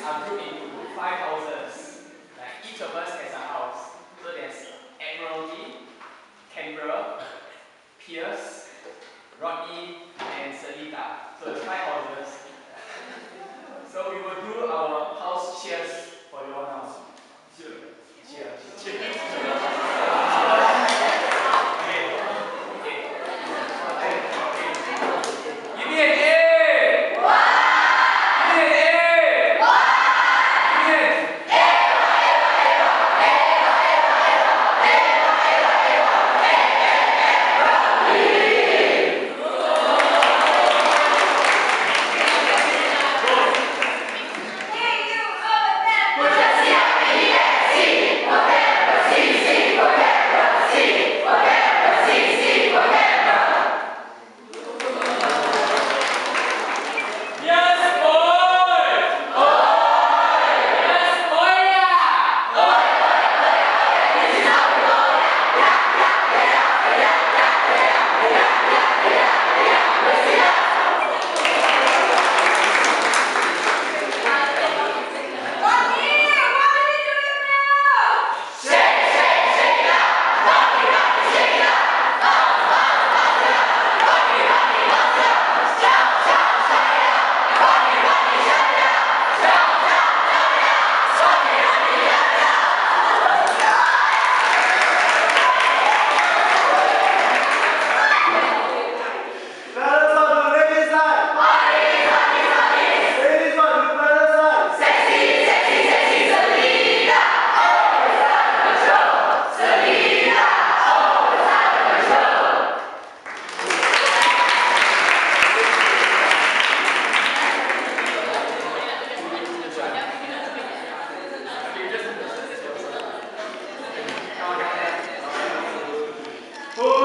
are grouped into 5 houses. Like each of us has a house. So there's Admiralty, Canberra, Pierce, Rodney, and Seletar. So it's 5 houses. So we will do our house cheers for you all now. Cheers. Cheers. Give me an A! Oh!